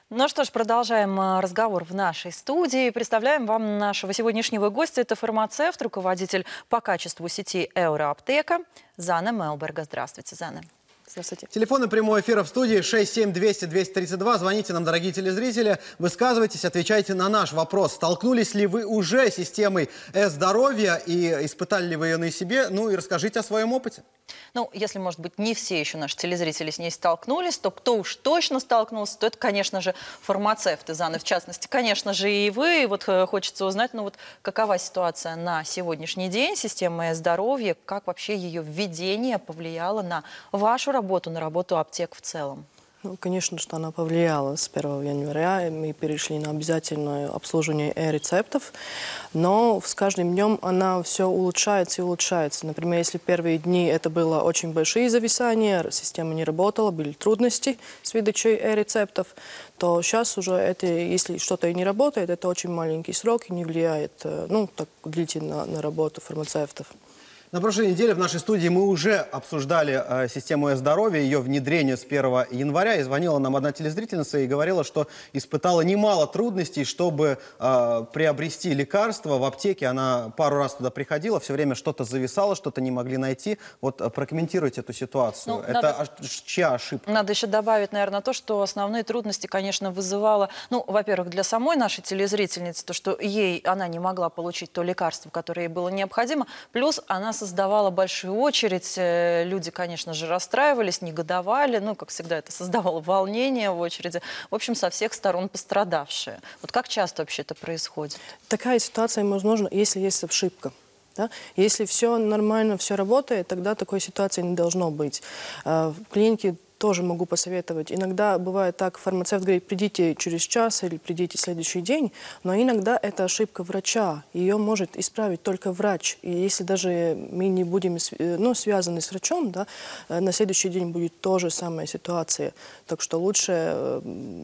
Ну что ж, продолжаем разговор в нашей студии. Представляем вам нашего сегодняшнего гостя. Это фармацевт, руководитель по качеству сети Евроаптека Зана Мелберга. Здравствуйте, Зана. Здравствуйте. Телефоны прямого эфира в студии 67-200-232. Звоните нам, дорогие телезрители, высказывайтесь, отвечайте на наш вопрос. Столкнулись ли вы уже с системой Здоровья и испытали ли вы ее на себе? Ну и расскажите о своем опыте. Ну, если, может быть, не все еще наши телезрители с ней столкнулись, то кто уж точно столкнулся, то это, конечно же, фармацевты, Зана, в частности. Конечно же, и вы. И вот хочется узнать, ну вот какова ситуация на сегодняшний день системы Здоровья, как вообще ее введение повлияло на вашу работу, на работу аптек в целом? Ну, конечно, что она повлияла с 1 января. Мы перешли на обязательное обслуживание рецептов, но с каждым днем она все улучшается и улучшается. Например, если первые дни это было очень большие зависания, система не работала, были трудности с выдачей рецептов, то сейчас уже это, если что-то и не работает, это очень маленький срок и не влияет, ну, так длительно на работу фармацевтов. На прошлой неделе в нашей студии мы уже обсуждали систему Здоровья, ее внедрение с 1 января. И звонила нам одна телезрительница и говорила, что испытала немало трудностей, чтобы приобрести лекарства в аптеке. Она пару раз туда приходила, все время что-то зависало, что-то не могли найти. Вот прокомментируйте эту ситуацию. Ну, это чья ошибка? Надо еще добавить, наверное, то, что основные трудности, конечно, вызывало, ну, во-первых, для самой нашей телезрительницы, то, что она не могла получить то лекарство, которое ей было необходимо, плюс она создавала большую очередь, люди, конечно же, расстраивались, негодовали, ну, как всегда, это создавало волнение в очереди, в общем, со всех сторон пострадавшие. Вот как часто вообще это происходит? Такая ситуация возможна, если есть ошибка. Да? Если все нормально, все работает, тогда такой ситуации не должно быть. В клинике тоже могу посоветовать. Иногда бывает так, фармацевт говорит, придите через час или придите в следующий день, но иногда это ошибка врача. Ее может исправить только врач. И если даже мы не будем связаны с врачом, да, на следующий день будет та же самая ситуация. Так что лучше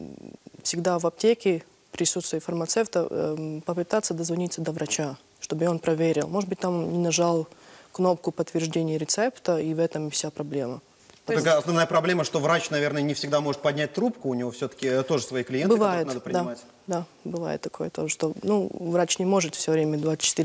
всегда в аптеке в присутствии фармацевта попытаться дозвониться до врача, чтобы он проверил. Может быть, там не нажал кнопку подтверждения рецепта, и в этом вся проблема. Такая основная проблема, что врач, наверное, не всегда может поднять трубку, у него все-таки тоже свои клиенты, бывает, которых надо принимать. Да, бывает такое тоже, что врач не может все время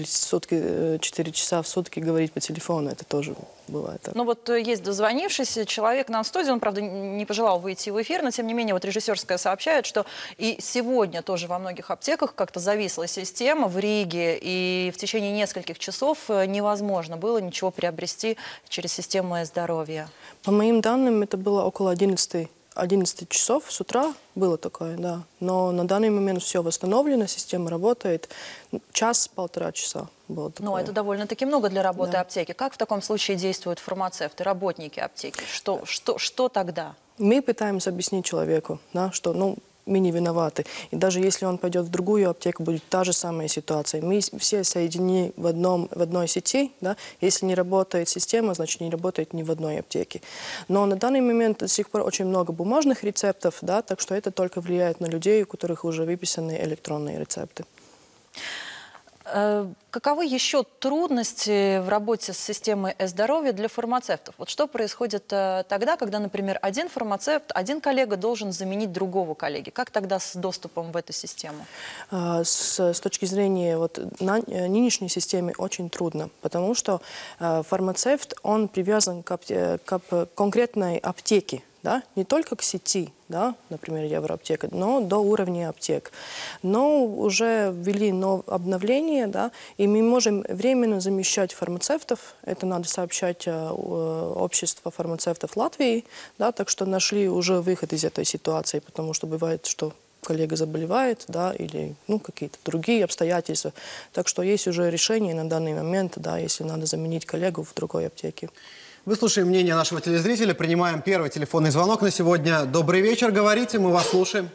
4 часа в сутки говорить по телефону, это тоже бывает так. Ну вот есть дозвонившийся человек нам в студии, он, правда, не пожелал выйти в эфир, но тем не менее вот режиссерская сообщает, что и сегодня тоже во многих аптеках как-то зависла система в Риге, и в течение нескольких часов невозможно было ничего приобрести через систему Здоровья. По моим данным, это было около 11 часов с утра, было такое, да. Но на данный момент все восстановлено, система работает. Час-полтора часа было такое. Ну, это довольно-таки много для работы аптеки. Как в таком случае действуют фармацевты, работники аптеки? Что тогда? Мы пытаемся объяснить человеку, да, что, мы не виноваты. И даже если он пойдет в другую аптеку, будет та же самая ситуация. Мы все соединены в одной сети. Да? Если не работает система, значит не работает ни в одной аптеке. Но на данный момент до сих пор очень много бумажных рецептов, да, так что это только влияет на людей, у которых уже выписаны электронные рецепты. Каковы еще трудности в работе с системой Здоровья для фармацевтов? Вот что происходит тогда, когда, например, один фармацевт, один коллега должен заменить другого коллеги? Как тогда с доступом в эту систему? С точки зрения нынешней системы очень трудно, потому что фармацевт, он привязан к конкретной аптеке. Да? Не только к сети, да? Например, Евроаптека, но до уровня аптек. Но уже ввели обновление, да? И мы можем временно замещать фармацевтов. Это надо сообщать общество фармацевтов Латвии. Да? Так что нашли уже выход из этой ситуации, потому что бывает, что коллега заболевает, да, или какие-то другие обстоятельства. Так что есть уже решение на данный момент, да, если надо заменить коллегу в другой аптеке. Выслушаем мнение нашего телезрителя. Принимаем первый телефонный звонок на сегодня. Добрый вечер, говорите, мы вас слушаем.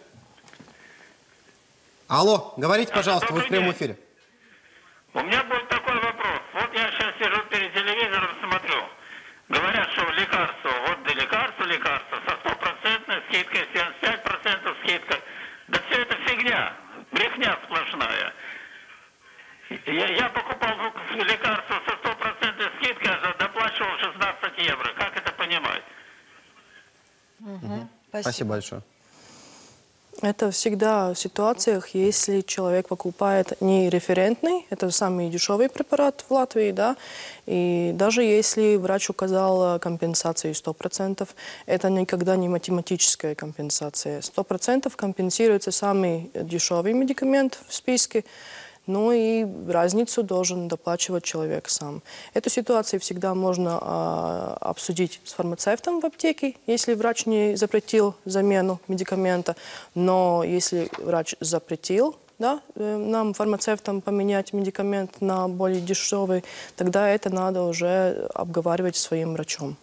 Алло, говорите, пожалуйста, вы в прямом эфире. У меня был такой вопрос. Вот я сейчас сижу перед телевизором, смотрю. Говорят, что лекарство со 100% скидкой, 75% скидкой. Да все это фигня, брехня сплошная. Я покупал лекарство со 100% скидкой, а доплачивал 16 евро. Как это понимать? Спасибо. Спасибо большое. Это всегда в ситуациях, если человек покупает не референтный, это самый дешевый препарат в Латвии, да, и даже если врач указал компенсацию 100%, это никогда не математическая компенсация. 100% компенсируется самый дешевый медикамент в списке, ну и разницу должен доплачивать человек сам. Эту ситуацию всегда можно обсудить с фармацевтом в аптеке, если врач не запретил замену медикамента. Но если врач запретил, да, нам, фармацевтам, поменять медикамент на более дешевый, тогда это надо уже обговаривать с своим врачом.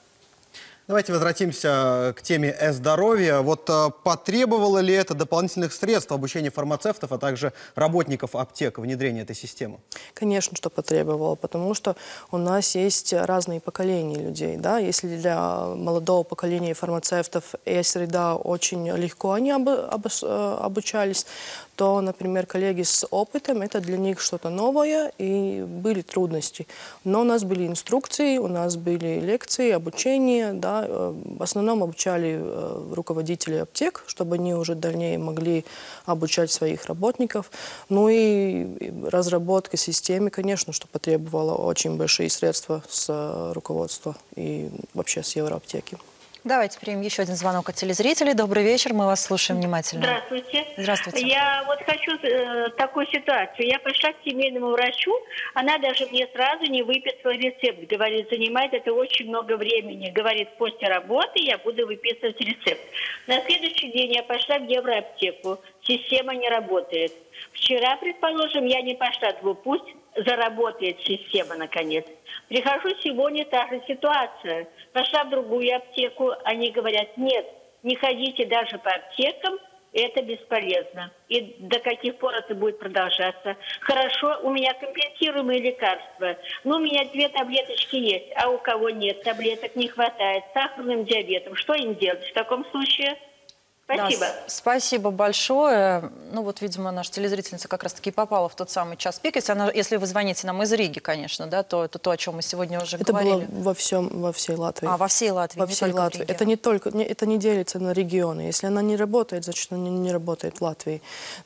Давайте возвратимся к теме здоровья. Вот потребовало ли это дополнительных средств обучения фармацевтов, а также работников аптек внедрения этой системы? Конечно, что потребовало, потому что у нас есть разные поколения людей. Да? Если для молодого поколения фармацевтов среда очень легко они обучались, то, например, коллеги с опытом, это для них что-то новое, и были трудности. Но у нас были инструкции, у нас были лекции, обучение, да, в основном обучали руководителей аптек, чтобы они уже дальнее могли обучать своих работников. Ну и разработка системы, конечно, что потребовала очень большие средства с руководства и вообще с Евроаптеки. Давайте примем еще один звонок от телезрителей. Добрый вечер, мы вас слушаем внимательно. Здравствуйте. Здравствуйте. Я вот хочу такую ситуацию. Я пришла к семейному врачу, она даже мне сразу не выписала рецепт. Говорит, занимает это очень много времени. Говорит, после работы я буду выписывать рецепт. На следующий день я пошла в Евроаптеку. Система не работает. Вчера, предположим, я не пошла, думаю, пусть заработает система наконец. Прихожу сегодня, та же ситуация. Пошла в другую аптеку, они говорят, нет, не ходите даже по аптекам, это бесполезно. И до каких пор это будет продолжаться? Хорошо, у меня компенсируемые лекарства. Ну, у меня 2 таблеточки есть, а у кого нет таблеток, не хватает, с сахарным диабетом. Что им делать в таком случае? Спасибо. Да, спасибо большое. Ну вот, видимо, наша телезрительница как раз-таки попала в тот самый час пик. Если вы звоните нам из Риги, конечно, да, то это то, о чем мы сегодня уже говорили. Это было во всей Латвии. Во всей Латвии, во всей Латвии. Это не только, это не делится на регионы. Если она не работает, значит, она не работает в Латвии.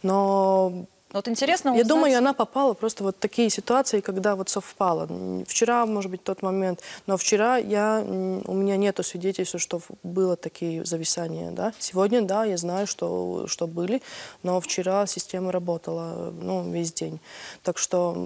Но вот интересно я думаю, она попала просто вот в такие ситуации, когда вот совпало. Вчера, может быть, тот момент, но вчера у меня нету свидетельств, что было такие зависания. Да? Сегодня, да, я знаю, что были, но вчера система работала, ну, весь день. Так что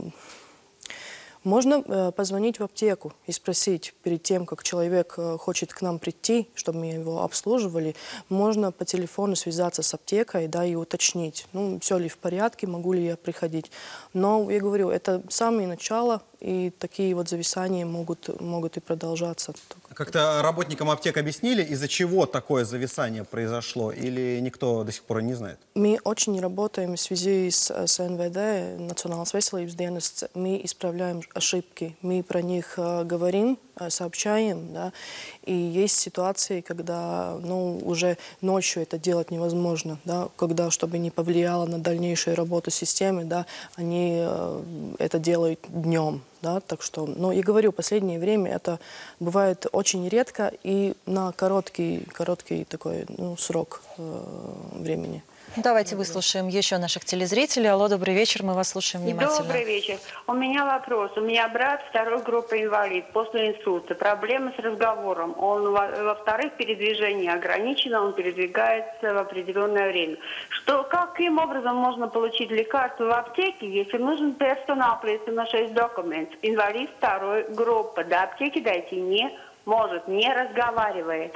можно позвонить в аптеку и спросить перед тем, как человек хочет к нам прийти, чтобы мы его обслуживали, можно по телефону связаться с аптекой, да, и уточнить, ну, все ли в порядке, могу ли я приходить. Но, я говорю, это самое начало, и такие вот зависания могут и продолжаться. Как-то работникам аптек объяснили, из-за чего такое зависание произошло, или никто до сих пор не знает? Мы очень работаем в связи с НВД, Национальной veselības dienests, мы исправляем ошибки, мы про них говорим, сообщаем, да, и есть ситуации, когда, ну, уже ночью это делать невозможно, да, когда, чтобы не повлияло на дальнейшую работу системы, да, они это делают днем, да, так что, ну, я говорю, в последнее время это бывает очень редко и на короткий такой, ну, срок времени. Давайте выслушаем еще наших телезрителей. Алло, добрый вечер, мы вас слушаем внимательно. Добрый вечер. У меня вопрос. У меня брат 2-й группы инвалид после инсульта. Проблемы с разговором. Он, во-вторых, передвижение ограничено, он передвигается в определенное время. Каким образом можно получить лекарство в аптеке, если нужен персонал, на 6 документов? Инвалид 2-й группы. До аптеки дойти не может, не разговаривает.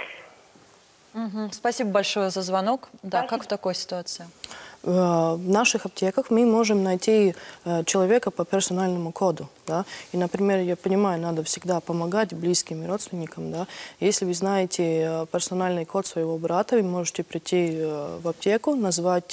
Спасибо большое за звонок. Да, как в такой ситуации? В наших аптеках мы можем найти человека по персональному коду. Да? И, например, я понимаю, надо всегда помогать близким и родственникам. Да? Если вы знаете персональный код своего брата, вы можете прийти в аптеку, назвать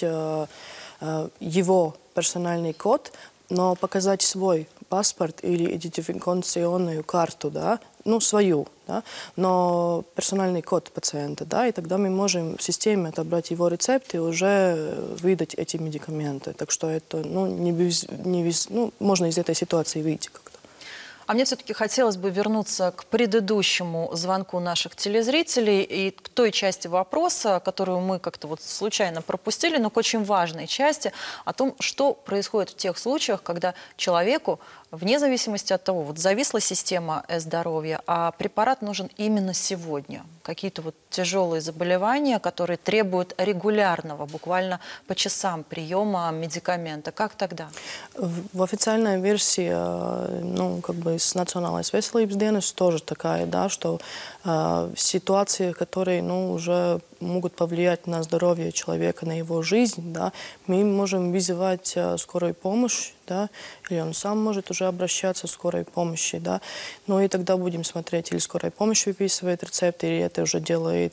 его персональный код, но показать свой паспорт или идентификационную карту, да, ну, свою, да, но персональный код пациента, да, и тогда мы можем в системе отобрать его рецепт и уже выдать эти медикаменты. Так что это, ну, можно из этой ситуации выйти как-то. А мне все-таки хотелось бы вернуться к предыдущему звонку наших телезрителей и к той части вопроса, которую мы как-то вот случайно пропустили, но к очень важной части, о том, что происходит в тех случаях, когда человеку, вне зависимости от того, вот зависла система здоровья, а препарат нужен именно сегодня. Какие-то вот тяжелые заболевания, которые требуют регулярного, буквально по часам приема медикамента. Как тогда? В официальной версии, ну, как бы с Национальной veselības dienas тоже такая, да, что ситуации, которые, ну, уже могут повлиять на здоровье человека, на его жизнь, да, мы можем вызывать скорую помощь, да, или он сам может уже обращаться к скорой помощи, да, ну и тогда будем смотреть, или скорая помощь выписывает рецепт, или это уже делает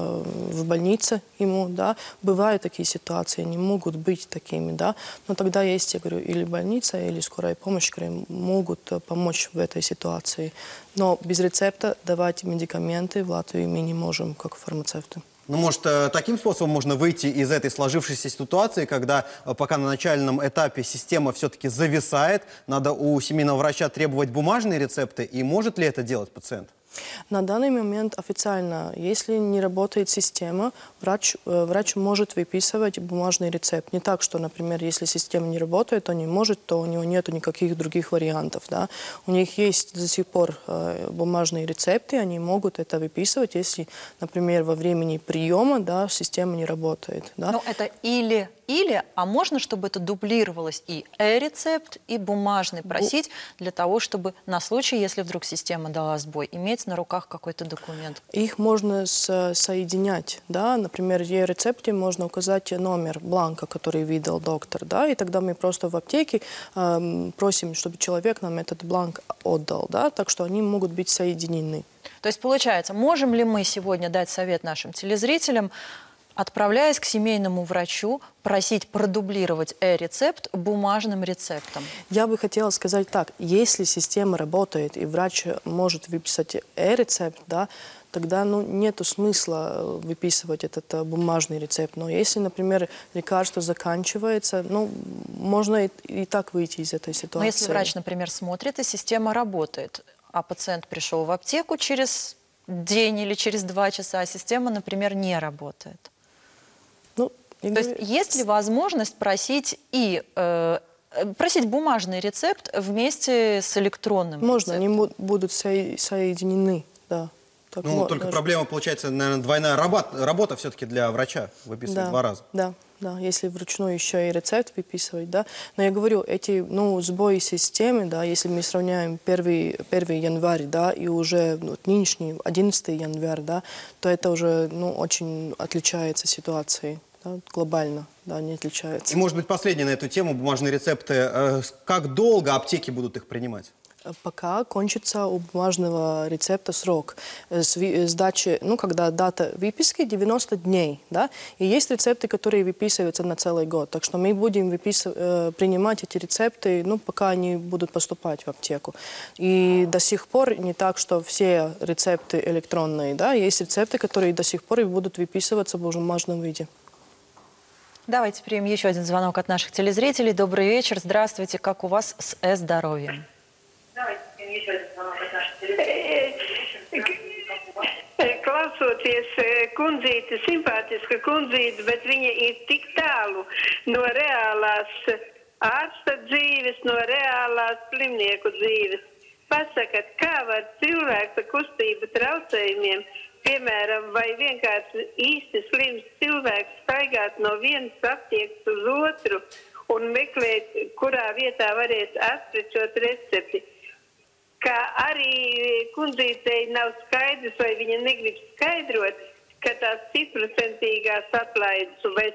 в больнице ему, да. Бывают такие ситуации, они могут быть такими, да, но тогда есть, я говорю, или больница, или скорая помощь, которые могут помочь в этой ситуации. Но без рецепта давать медикаменты в Латвии мы не можем, как фармацевты. Ну, может, таким способом можно выйти из этой сложившейся ситуации, когда пока на начальном этапе система все-таки зависает, надо у семейного врача требовать бумажные рецепты, и может ли это делать пациент? На данный момент официально, если не работает система, врач может выписывать бумажный рецепт. Не так, что, например, если система не работает, он не может, то у него нет никаких других вариантов. Да? У них есть до сих пор бумажные рецепты, они могут это выписывать, если, например, во времени приема, да, система не работает. Да? Но это или, а можно, чтобы это дублировалось и рецепт, и бумажный просить, для того, чтобы на случай, если вдруг система дала сбой, иметь на руках какой-то документ? Их можно соединять, да, например, в рецепте можно указать номер бланка, который выдал доктор, да, и тогда мы просто в аптеке просим, чтобы человек нам этот бланк отдал, да, так что они могут быть соединены. То есть, получается, можем ли мы сегодня дать совет нашим телезрителям, отправляясь к семейному врачу, просить продублировать рецепт бумажным рецептом? Я бы хотела сказать так, если система работает и врач может выписать рецепт, да, тогда, ну, нету смысла выписывать этот бумажный рецепт. Но если, например, лекарство заканчивается, ну, можно и так выйти из этой ситуации. Но если врач, например, смотрит, и система работает, а пациент пришел в аптеку через день или через 2 часа, а система, например, не работает. Ну, то есть есть ли возможность просить просить бумажный рецепт вместе с электронным Можно, рецептом? они будут соединены, да. Так, Ну, только проблема, получается, наверное, двойная работа все-таки для врача, выписывать 2 раза. Да, да, если вручную еще и рецепт выписывать, да. Но я говорю, эти, ну, сбои системы, да, если мы сравняем 1 январь, да, и уже вот, нынешний 11 январь, да, то это уже, ну, очень отличается ситуацией. Да, глобально, да, не отличается. И, может быть, последнее на эту тему, бумажные рецепты. Как долго аптеки будут их принимать? Пока кончится у бумажного рецепта срок сдачи, ну, когда дата выписки 90 дней, да, и есть рецепты, которые выписываются на целый год, так что мы будем принимать эти рецепты, ну, пока они будут поступать в аптеку. И до сих пор не так, что все рецепты электронные, да, есть рецепты, которые до сих пор и будут выписываться в бумажном виде. Давайте примем еще один звонок от наших телезрителей. Добрый вечер, здравствуйте, как у вас с здоровьем? Klausoties kundzīte, simpātiska kundzīte, bet viņa ir tik tālu no reālās ārsta dzīves, no reālās slimnieku dzīves. Pasakat, kā var cilvēks ar kustību traucējumiem, piemēram, vai vienkārši īsti slims cilvēks staigāt no vienas aptiekas uz otru un meklēt, kurā vietā varēs atprečot recepti. Kā arī kundzītei nav skaidrs, vai viņa negrib skaidrot, ka tās 100% atlaides vai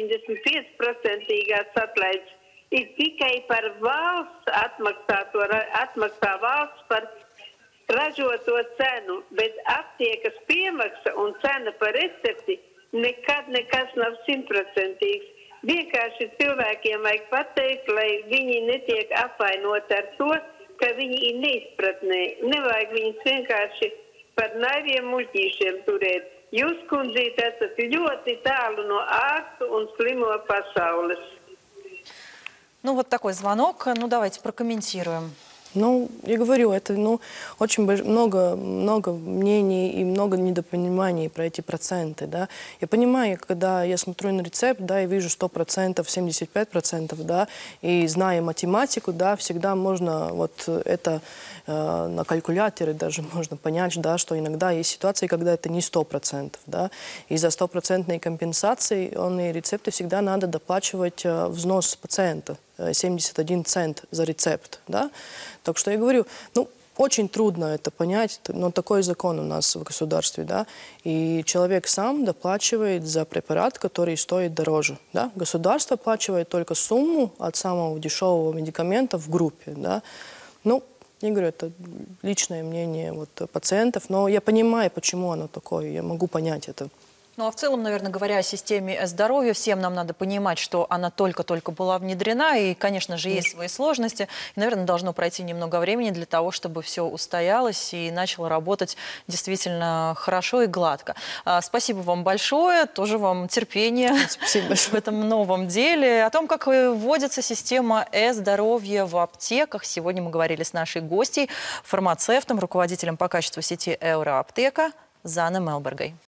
75% atlaides ir tikai par valsts atmaksā valsts par ražoto cenu, bet aptiekas piemaksa un cena par recepti nekad nekas nav 100%. Vienkārši cilvēkiem vajag pateikt, lai viņi netiek apvainoti ar to, ka viņi ir neizpratnē. Nevajag viņus vienkārši par naiviem muļķīšiem turēt. Jūs, kundzīt, esat ļoti tālu no ārstu un slimo pasaules. Ну, вот такой звонок. Ну, давайте прокомментируем. Ну, я говорю, это очень много мнений и много недопониманий про эти проценты, да. Я понимаю, когда я смотрю на рецепт, да, и вижу 100%, 75%, да, и зная математику, да, всегда можно вот это на калькуляторе даже можно понять, да, что иногда есть ситуации, когда это не 100%, да. И за 100% компенсации рецепты всегда надо доплачивать взнос пациента. 71 цент за рецепт, да. Так что я говорю, очень трудно это понять, но такой закон у нас в государстве, да. И человек сам доплачивает за препарат, который стоит дороже, да. Государство оплачивает только сумму от самого дешевого медикамента в группе, да. Я говорю, это личное мнение пациентов, но я понимаю, почему оно такое, я могу понять это. Ну а в целом, наверное, говоря о системе здоровья, всем нам надо понимать, что она только-только была внедрена, и, конечно же, есть свои сложности. И, наверное, должно пройти немного времени для того, чтобы все устоялось и начало работать действительно хорошо и гладко. Спасибо вам большое, тоже вам терпения в этом новом деле. О том, как вводится система здоровья в аптеках, сегодня мы говорили с нашей гостьей, фармацевтом, руководителем по качеству сети Евроаптека Заной Мелбергой.